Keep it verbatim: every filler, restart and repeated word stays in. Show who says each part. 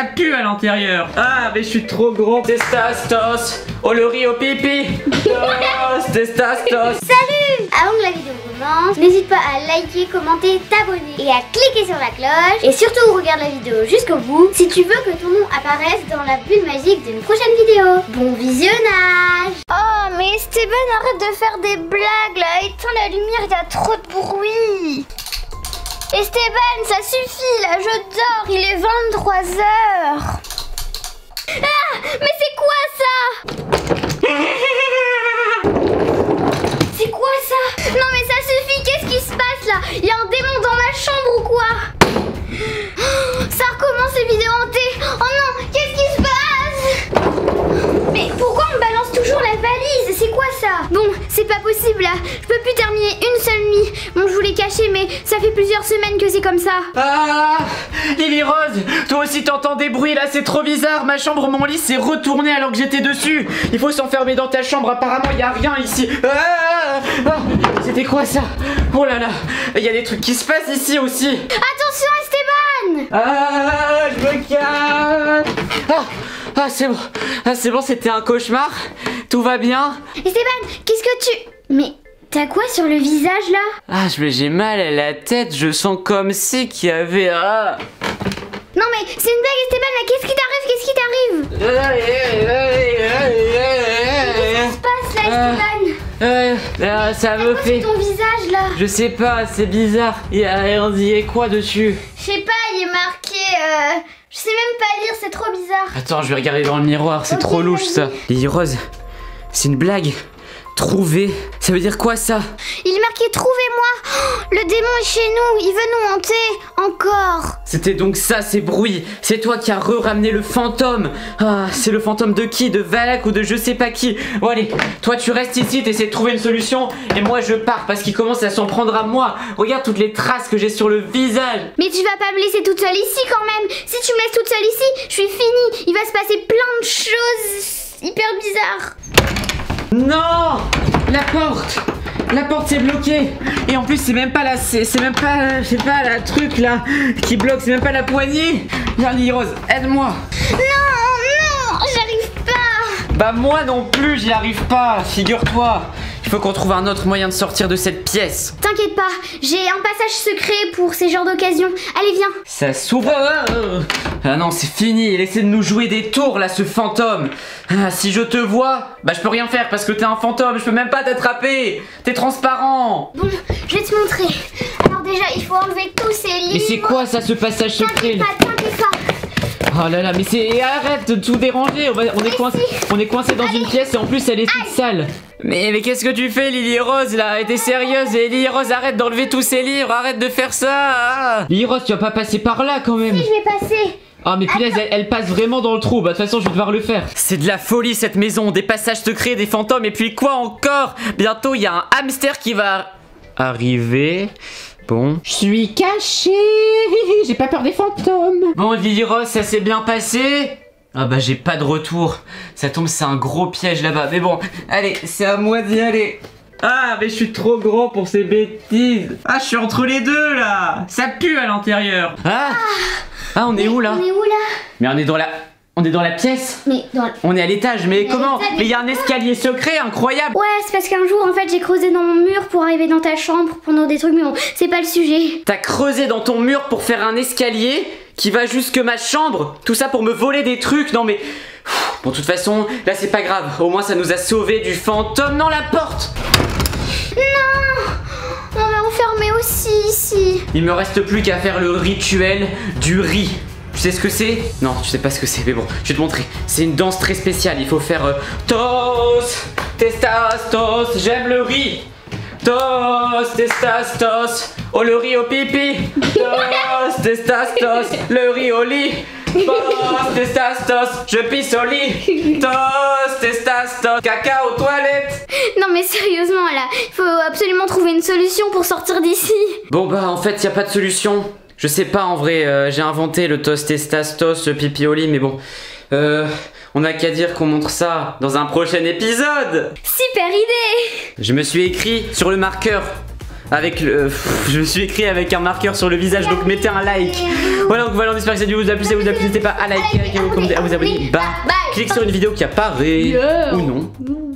Speaker 1: Ça pue à l'intérieur. Ah mais je suis trop gros. Testastos. Oh le riz au pipi. Tos, testastos.
Speaker 2: Salut! Avant que la vidéo commence, n'hésite pas à liker, commenter, t'abonner et à cliquer sur la cloche. Et surtout regarde la vidéo jusqu'au bout si tu veux que ton nom apparaisse dans la bulle magique d'une prochaine vidéo. Bon visionnage! Oh mais Esteban, arrête de faire des blagues là, éteins la lumière, il y a trop de bruit. Esteban, ça suffit là, je dors, il est vingt-trois heures. Ah, mais c'est quoi ça? C'est quoi ça? Non mais ça suffit, qu'est-ce qui se passe là? Il y a un démon dans ma chambre ou quoi? Oh, ça recommence les vidéos hantées. Oh non, qu'est-ce qui se passe? Mais pourquoi on me balance toujours la valise? C'est quoi ça? Bon, c'est pas possible là, je peux plus terminer une seule nuit. Bon, je voulais cacher mais ça fait plusieurs semaines que c'est comme ça.
Speaker 1: Ah, Lily Rose, toi aussi t'entends des bruits là, c'est trop bizarre. Ma chambre, mon lit s'est retourné alors que j'étais dessus. Il faut s'enfermer dans ta chambre, apparemment il y a rien ici. Ah, ah, c'était quoi ça? Oh là là, il y a des trucs qui se passent ici aussi.
Speaker 2: Attention Esteban!
Speaker 1: Ah, je me calme. Ah, ah c'est bon, ah, c'est bon, c'était un cauchemar. Tout va bien.
Speaker 2: Esteban, qu'est-ce que tu... Mais... T'as quoi sur le visage là?
Speaker 1: Ah, j'ai mal à la tête, je sens comme si qu'il y avait... Ah.
Speaker 2: Non mais c'est une blague Esteban là, qu'est-ce qui t'arrive? Qu'est-ce qui t'arrive? Qu'est-ce qui se passe là Esteban?
Speaker 1: Euh, euh, ça me fait...
Speaker 2: ton visage là?
Speaker 1: Je sais pas, c'est bizarre. Il y a, on dit quoi dessus?
Speaker 2: Je sais pas, il est marqué... Euh... Je sais même pas lire, c'est trop bizarre.
Speaker 1: Attends, je vais regarder dans le miroir, c'est
Speaker 2: Ok,
Speaker 1: trop louche ça. Lily Rose, c'est une blague. Trouver, ça veut dire quoi ça?
Speaker 2: Il est marqué trouvez-moi. Oh, le démon est chez nous, il veut nous hanter. Encore.
Speaker 1: C'était donc ça ces bruits. C'est toi qui as re-ramené le fantôme. Ah, c'est le fantôme de qui? De Valak ou de je sais pas qui? Bon allez, toi tu restes ici, t'essaies de trouver une solution. Et moi je pars parce qu'il commence à s'en prendre à moi. Regarde toutes les traces que j'ai sur le visage.
Speaker 2: Mais tu vas pas me laisser toute seule ici quand même. Si tu me laisses toute seule ici, je suis finie. Il va se passer plein de choses hyper bizarres.
Speaker 1: Non, la porte, la porte c'est bloqué. Et en plus c'est même pas la, c'est même pas, je sais pas la truc là qui bloque, c'est même pas la poignée. Viens Lily Rose, aide-moi.
Speaker 2: Non, non, j'arrive pas.
Speaker 1: Bah moi non plus, j'y arrive pas. Figure-toi. Il faut qu'on trouve un autre moyen de sortir de cette pièce.
Speaker 2: T'inquiète pas, j'ai un passage secret pour ces genres d'occasions. Allez viens.
Speaker 1: Ça s'ouvre. Ah non, c'est fini. Il essaie de nous jouer des tours là, ce fantôme. Ah, si je te vois, bah je peux rien faire parce que t'es un fantôme. Je peux même pas t'attraper. T'es transparent.
Speaker 2: Bon, je vais te montrer. Alors déjà, il faut enlever tous ces livres.
Speaker 1: Mais c'est quoi ça, ce passage secret?
Speaker 2: T'inquiète pas, t'inquiète pas.
Speaker 1: Oh là là, mais c'est... Arrête de tout déranger. On, va... on, est, coincé... on est coincé dans Allez. une pièce et en plus elle est toute sale. Mais, mais qu'est-ce que tu fais Lily Rose là? T'es sérieuse? Et Lily Rose, arrête d'enlever tous ces livres. Arrête de faire ça. Ah. Lily Rose, tu vas pas passer par là quand même.
Speaker 2: Si, je vais passer.
Speaker 1: Ah mais punaise, elle, elle passe vraiment dans le trou. Bah de toute façon je vais devoir le faire. C'est de la folie cette maison. Des passages secrets, des fantômes. Et puis quoi encore? Bientôt il y a un hamster qui va arriver. Bon. Je suis caché. J'ai pas peur des fantômes. Bon Lily Rose, ça s'est bien passé? Ah bah j'ai pas de retour. Ça tombe, c'est un gros piège là-bas. Mais bon, allez, c'est à moi d'y aller. Ah mais je suis trop gros pour ces bêtises. Ah je suis entre les deux là. Ça pue à l'intérieur. Ah, ah on est où là?
Speaker 2: On est où là?
Speaker 1: Mais on est dans la... On est dans la pièce.
Speaker 2: Mais dans la...
Speaker 1: On est à l'étage, mais comment? Mais il y a un escalier secret incroyable.
Speaker 2: Ouais, c'est parce qu'un jour en fait j'ai creusé dans mon mur pour arriver dans ta chambre pendant des trucs, mais bon, c'est pas le sujet.
Speaker 1: T'as creusé dans ton mur pour faire un escalier qui va jusque ma chambre? Tout ça pour me voler des trucs? Non mais... Bon, de toute façon, là c'est pas grave. Au moins ça nous a sauvés du fantôme. Non, la porte!
Speaker 2: Non! On va enfermer aussi ici.
Speaker 1: Il me reste plus qu'à faire le rituel du riz. Tu sais ce que c'est? Non, tu sais pas ce que c'est, mais bon, je vais te montrer. C'est une danse très spéciale, il faut faire euh, tos, testastos, j'aime le riz. Tos, testastos, oh le riz au pipi. Tos, testastos, le riz au lit. Tos, testastos, je pisse au lit. Tos, testastos, caca aux toilettes.
Speaker 2: Non mais sérieusement là, il faut absolument trouver une solution pour sortir d'ici.
Speaker 1: Bon bah en fait, y a pas de solution. Je sais pas en vrai, euh, j'ai inventé le tos testastos pipi au lit, mais bon, euh, on n'a qu'à dire qu'on montre ça dans un prochain épisode.
Speaker 2: Super idée.
Speaker 1: Je me suis écrit sur le marqueur avec le... Pff, je me suis écrit avec un marqueur sur le visage, donc mettez un like. Voilà, donc voilà, on espère que cette vidéo vous a plu. Si vous a plu, n'hésitez pas à liker, à vous abonner, à vous abonner. Bah, clique sur une vidéo qui apparaît ou non.